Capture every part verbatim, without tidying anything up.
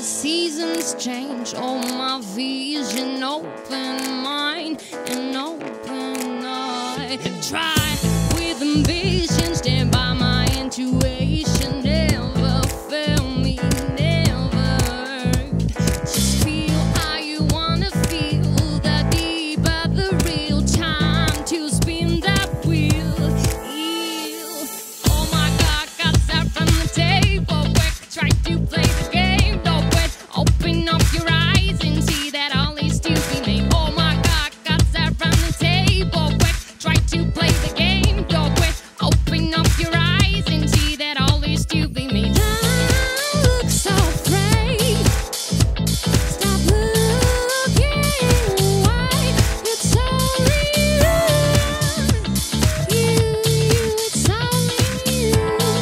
seasons change, oh my vision open mind and open eye. Try with ambition, stand by my intuition. Never fail me, never. Just feel how you wanna feel, that deep at the real time to spin that wheel. Eel. Oh my God, got that from the table. Quick, try to play the game. Don't quit, open up your eyes and see that all is to be made. Oh my God, got that from the table. Quick, try to play the game. Don't quit, open up your eyes and see that all is to be made. Don't look so afraid. Stop looking away. It's only you. You, you, it's only you.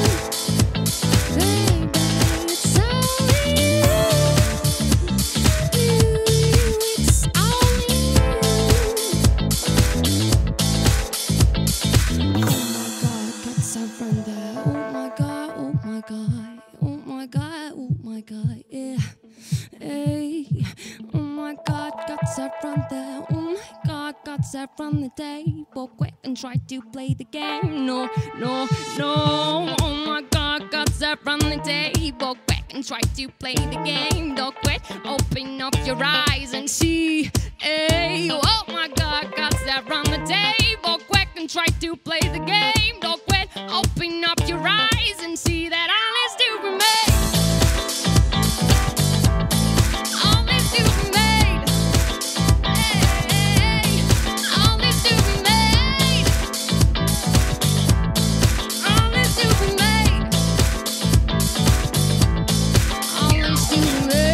Baby, it's only you. You, you, it's only you. Oh my God, oh my God, oh my God, oh my God, oh my God, yeah, hey. Oh my God, got that from there. Oh my God, got that from the table. Quick and try to play the game. No, no, no. Oh my God, got that from the table. Quick and try to play the game. Don't quit, open up your eyes and see. Hey, oh my God, got that from the table. Quick and try to play the game. Don't quit, open up your eyes and see that all is to be made. All is to be made. Hey, all is to be made. All is to be made. All is to be made.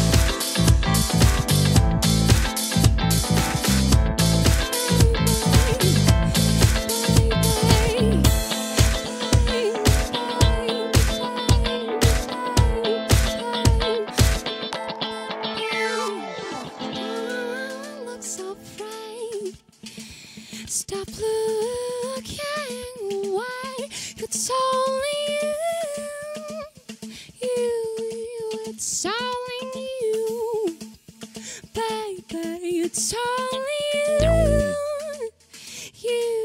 Stop looking away. It's only you. You, you, it's only you. Baby, it's only you. You.